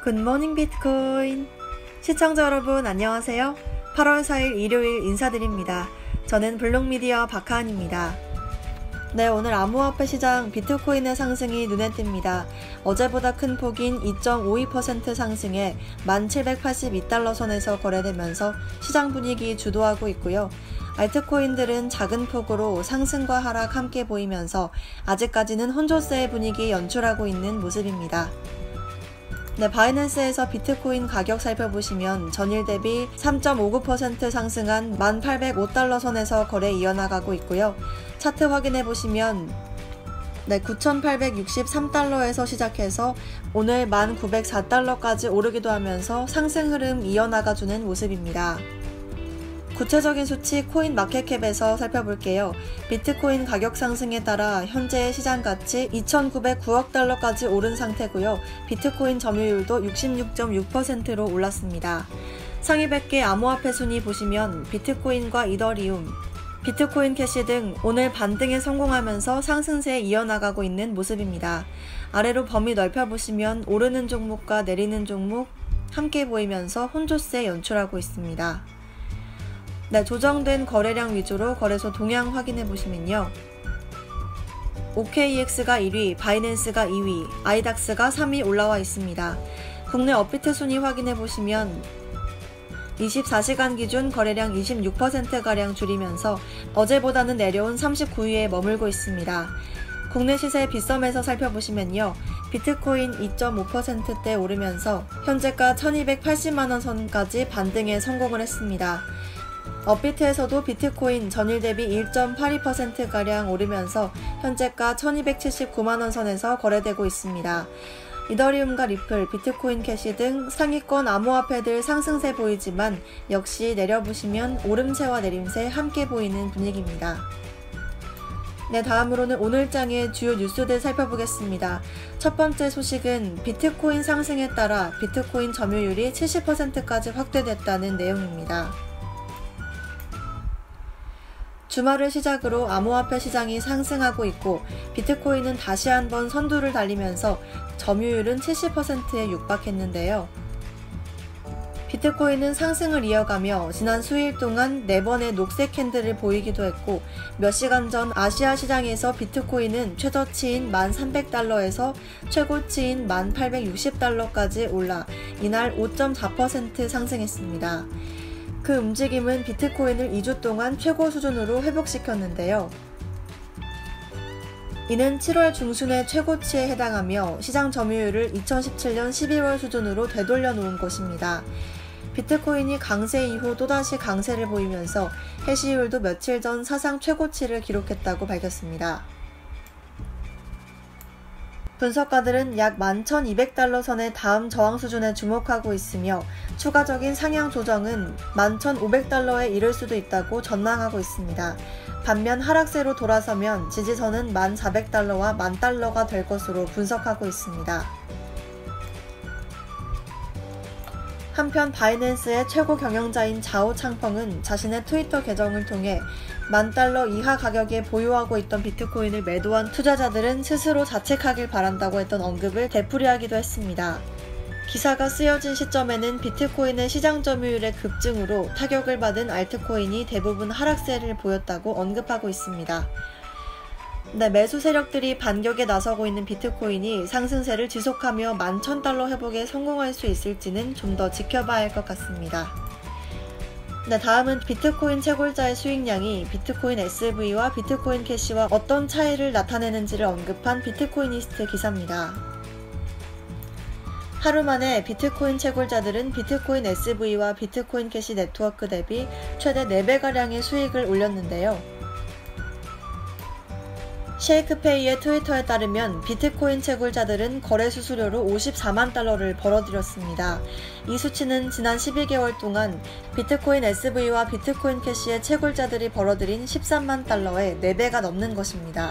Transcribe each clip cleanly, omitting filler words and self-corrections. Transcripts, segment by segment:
굿모닝 비트코인! 시청자 여러분 안녕하세요. 8월 4일 일요일 인사드립니다. 저는 블록미디어 박하은입니다. 네, 오늘 암호화폐 시장 비트코인의 상승이 눈에 띕니다. 어제보다 큰 폭인 2.52% 상승에 1782달러 선에서 거래되면서 시장 분위기 주도하고 있고요. 알트코인들은 작은 폭으로 상승과 하락 함께 보이면서 아직까지는 혼조세의 분위기 연출하고 있는 모습입니다. 네, 바이낸스에서 비트코인 가격 살펴보시면 전일 대비 3.59% 상승한 1805달러 선에서 거래 이어나가고 있고요. 차트 확인해보시면 9863달러에서 시작해서 오늘 1904달러까지 오르기도 하면서 상승 흐름 이어나가주는 모습입니다. 구체적인 수치 코인 마켓캡에서 살펴볼게요. 비트코인 가격 상승에 따라 현재의 시장 가치 2,909억 달러까지 오른 상태고요. 비트코인 점유율도 66.6%로 올랐습니다. 상위 100개 암호화폐 순위 보시면 비트코인과 이더리움, 비트코인 캐시 등 오늘 반등에 성공하면서 상승세에 이어나가고 있는 모습입니다. 아래로 범위 넓혀보시면 오르는 종목과 내리는 종목 함께 보이면서 혼조세 연출하고 있습니다. 네, 조정된 거래량 위주로 거래소 동향 확인해보시면요. OKEX가 1위, 바이낸스가 2위, 아이닥스가 3위 올라와 있습니다. 국내 업비트 순위 확인해보시면 24시간 기준 거래량 26%가량 줄이면서 어제보다는 내려온 39위에 머물고 있습니다. 국내 시세 빗썸에서 살펴보시면요. 비트코인 2.5%대 오르면서 현재가 1280만원 선까지 반등에 성공을 했습니다. 업비트에서도 비트코인 전일 대비 1.82%가량 오르면서 현재가 1279만원 선에서 거래되고 있습니다. 이더리움과 리플, 비트코인 캐시 등 상위권 암호화폐들 상승세 보이지만 역시 내려보시면 오름세와 내림세 함께 보이는 분위기입니다. 네, 다음으로는 오늘장의 주요 뉴스들 살펴보겠습니다. 첫 번째 소식은 비트코인 상승에 따라 비트코인 점유율이 70%까지 확대됐다는 내용입니다. 주말을 시작으로 암호화폐 시장이 상승하고 있고 비트코인은 다시 한번 선두를 달리면서 점유율은 70%에 육박했는데요. 비트코인은 상승을 이어가며 지난 수일 동안 4번의 녹색 캔들을 보이기도 했고 몇 시간 전 아시아 시장에서 비트코인은 최저치인 1,300달러에서 최고치인 1,860달러까지 올라 이날 5.4% 상승했습니다. 그 움직임은 비트코인을 2주 동안 최고 수준으로 회복시켰는데요. 이는 7월 중순의 최고치에 해당하며 시장 점유율을 2017년 12월 수준으로 되돌려 놓은 것입니다. 비트코인이 강세 이후 또다시 강세를 보이면서 해시율도 며칠 전 사상 최고치를 기록했다고 밝혔습니다. 분석가들은 약 11,200달러 선의 다음 저항 수준에 주목하고 있으며 추가적인 상향 조정은 11,500달러에 이를 수도 있다고 전망하고 있습니다. 반면 하락세로 돌아서면 지지선은 1,400달러와 10,000달러가 될 것으로 분석하고 있습니다. 한편 바이낸스의 최고 경영자인 자오 창펑은 자신의 트위터 계정을 통해 10,000달러 이하 가격에 보유하고 있던 비트코인을 매도한 투자자들은 스스로 자책하길 바란다고 했던 언급을 되풀이하기도 했습니다. 기사가 쓰여진 시점에는 비트코인의 시장 점유율의 급증으로 타격을 받은 알트코인이 대부분 하락세를 보였다고 언급하고 있습니다. 네, 매수 세력들이 반격에 나서고 있는 비트코인이 상승세를 지속하며 11,000달러 회복에 성공할 수 있을지는 좀 더 지켜봐야 할 것 같습니다. 네, 다음은 비트코인 채굴자의 수익량이 비트코인 SV와 비트코인 캐시와 어떤 차이를 나타내는지를 언급한 비트코이니스트 기사입니다. 하루 만에 비트코인 채굴자들은 비트코인 SV와 비트코인 캐시 네트워크 대비 최대 4배가량의 수익을 올렸는데요. 쉐이크페이의 트위터에 따르면 비트코인 채굴자들은 거래 수수료로 54만 달러를 벌어들였습니다. 이 수치는 지난 12개월 동안 비트코인 SV와 비트코인 캐시의 채굴자들이 벌어들인 13만 달러의 4배가 넘는 것입니다.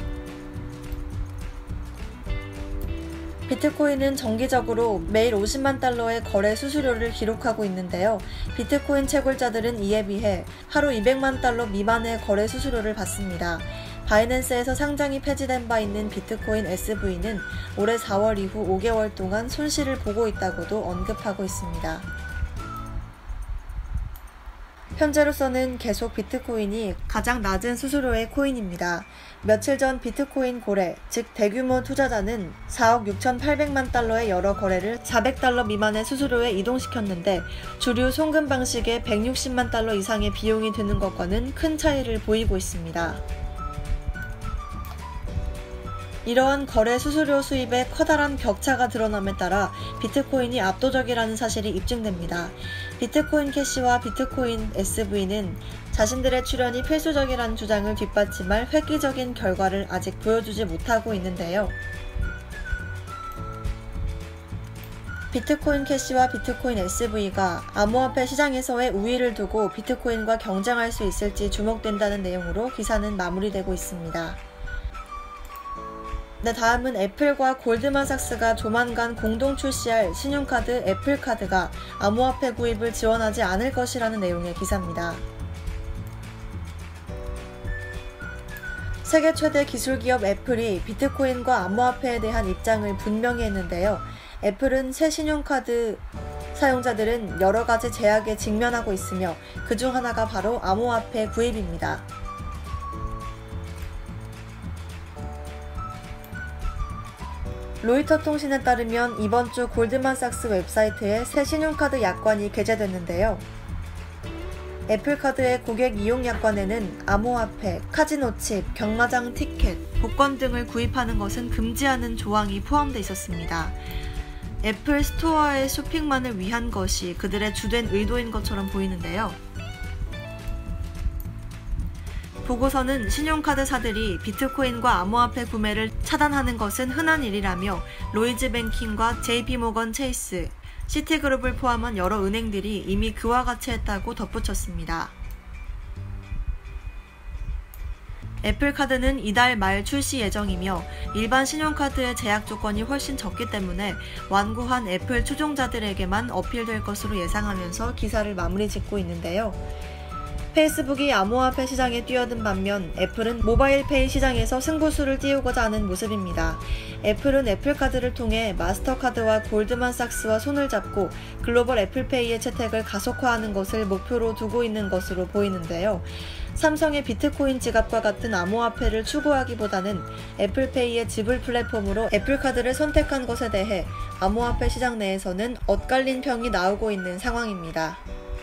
비트코인은 정기적으로 매일 50만 달러의 거래 수수료를 기록하고 있는데요. 비트코인 채굴자들은 이에 비해 하루 200만 달러 미만의 거래 수수료를 받습니다. 바이낸스에서 상장이 폐지된 바 있는 비트코인 SV는 올해 4월 이후 5개월 동안 손실을 보고 있다고도 언급하고 있습니다. 현재로서는 계속 비트코인이 가장 낮은 수수료의 코인입니다. 며칠 전 비트코인 고래, 즉 대규모 투자자는 4억 6,800만 달러의 여러 거래를 400달러 미만의 수수료에 이동시켰는데 주류 송금 방식에 160만 달러 이상의 비용이 드는 것과는 큰 차이를 보이고 있습니다. 이러한 거래 수수료 수입의 커다란 격차가 드러남에 따라 비트코인이 압도적이라는 사실이 입증됩니다. 비트코인 캐시와 비트코인 SV는 자신들의 출연이 필수적이라는 주장을 뒷받침할 획기적인 결과를 아직 보여주지 못하고 있는데요. 비트코인 캐시와 비트코인 SV가 암호화폐 시장에서의 우위를 두고 비트코인과 경쟁할 수 있을지 주목된다는 내용으로 기사는 마무리되고 있습니다. 네, 다음은 애플과 골드만삭스가 조만간 공동 출시할 신용카드 애플카드가 암호화폐 구입을 지원하지 않을 것이라는 내용의 기사입니다. 세계 최대 기술기업 애플이 비트코인과 암호화폐에 대한 입장을 분명히 했는데요. 애플은 새 신용카드 사용자들은 여러 가지 제약에 직면하고 있으며 그중 하나가 바로 암호화폐 구입입니다. 로이터 통신에 따르면 이번 주 골드만삭스 웹사이트에 새 신용카드 약관이 게재됐는데요. 애플카드의 고객 이용 약관에는 암호화폐, 카지노 칩, 경마장 티켓, 복권 등을 구입하는 것은 금지하는 조항이 포함되어 있었습니다. 애플 스토어의 쇼핑만을 위한 것이 그들의 주된 의도인 것처럼 보이는데요. 보고서는 신용카드사들이 비트코인과 암호화폐 구매를 차단하는 것은 흔한 일이라며 로이즈뱅킹과 JP모건 체이스, 시티그룹을 포함한 여러 은행들이 이미 그와 같이 했다고 덧붙였습니다. 애플카드는 이달 말 출시 예정이며 일반 신용카드의 제약 조건이 훨씬 적기 때문에 완고한 애플 추종자들에게만 어필될 것으로 예상하면서 기사를 마무리 짓고 있는데요. 페이스북이 암호화폐 시장에 뛰어든 반면 애플은 모바일페이 시장에서 승부수를 띄우고자 하는 모습입니다. 애플은 애플카드를 통해 마스터카드와 골드만삭스와 손을 잡고 글로벌 애플페이의 채택을 가속화하는 것을 목표로 두고 있는 것으로 보이는데요. 삼성의 비트코인 지갑과 같은 암호화폐를 추구하기보다는 애플페이의 지불 플랫폼으로 애플카드를 선택한 것에 대해 암호화폐 시장 내에서는 엇갈린 평이 나오고 있는 상황입니다.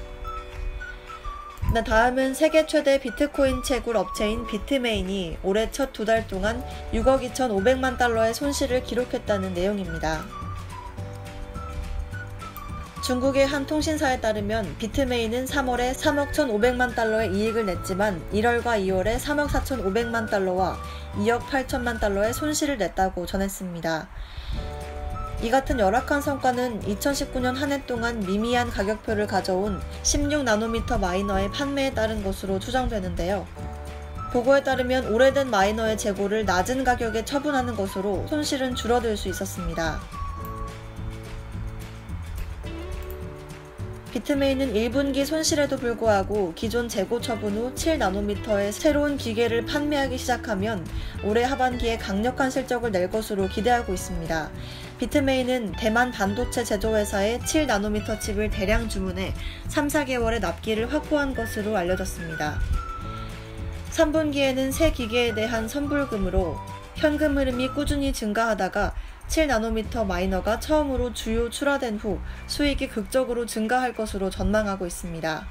다음은 세계 최대 비트코인 채굴 업체인 비트메인이 올해 첫 2달 동안 6억 2,500만 달러의 손실을 기록했다는 내용입니다. 중국의 한 통신사에 따르면 비트메인은 3월에 3억 1,500만 달러의 이익을 냈지만 1월과 2월에 3억 4,500만 달러와 2억 8천만 달러의 손실을 냈다고 전했습니다. 이 같은 열악한 성과는 2019년 한 해 동안 미미한 가격표를 가져온 16나노미터 마이너의 판매에 따른 것으로 추정되는데요. 보고에 따르면 오래된 마이너의 재고를 낮은 가격에 처분하는 것으로 손실은 줄어들 수 있었습니다. 비트메인은 1분기 손실에도 불구하고 기존 재고 처분 후 7나노미터의 새로운 기계를 판매하기 시작하면 올해 하반기에 강력한 실적을 낼 것으로 기대하고 있습니다. 비트메인은 대만 반도체 제조회사에 7나노미터 칩을 대량 주문해 3-4개월의 납기를 확보한 것으로 알려졌습니다. 3분기에는 새 기계에 대한 선불금으로 현금 흐름이 꾸준히 증가하다가 7나노미터 마이너가 처음으로 주요 출하된 후 수익이 극적으로 증가할 것으로 전망하고 있습니다.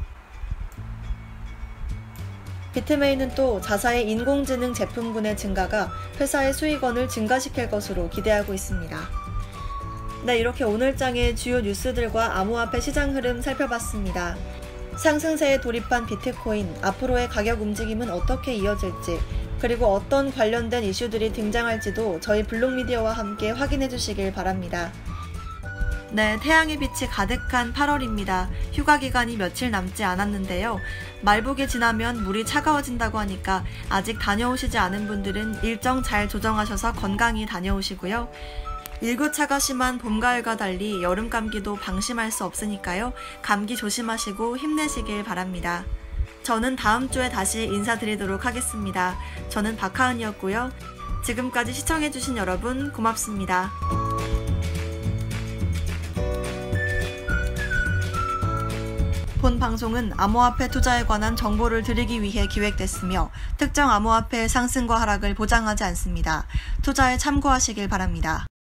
비트메인은 또 자사의 인공지능 제품군의 증가가 회사의 수익원을 증가시킬 것으로 기대하고 있습니다. 네, 이렇게 오늘 장의 주요 뉴스들과 암호화폐 시장 흐름 살펴봤습니다. 상승세에 돌입한 비트코인, 앞으로의 가격 움직임은 어떻게 이어질지, 그리고 어떤 관련된 이슈들이 등장할지도 저희 블록미디어와 함께 확인해 주시길 바랍니다. 네, 태양의 빛이 가득한 8월입니다. 휴가 기간이 며칠 남지 않았는데요. 말복이 지나면 물이 차가워진다고 하니까 아직 다녀오시지 않은 분들은 일정 잘 조정하셔서 건강히 다녀오시고요. 일교차가 심한 봄, 가을과 달리 여름 감기도 방심할 수 없으니까요. 감기 조심하시고 힘내시길 바랍니다. 저는 다음 주에 다시 인사드리도록 하겠습니다. 저는 박하은이었고요. 지금까지 시청해주신 여러분 고맙습니다. 본 방송은 암호화폐 투자에 관한 정보를 드리기 위해 기획됐으며 특정 암호화폐의 상승과 하락을 보장하지 않습니다. 투자에 참고하시길 바랍니다.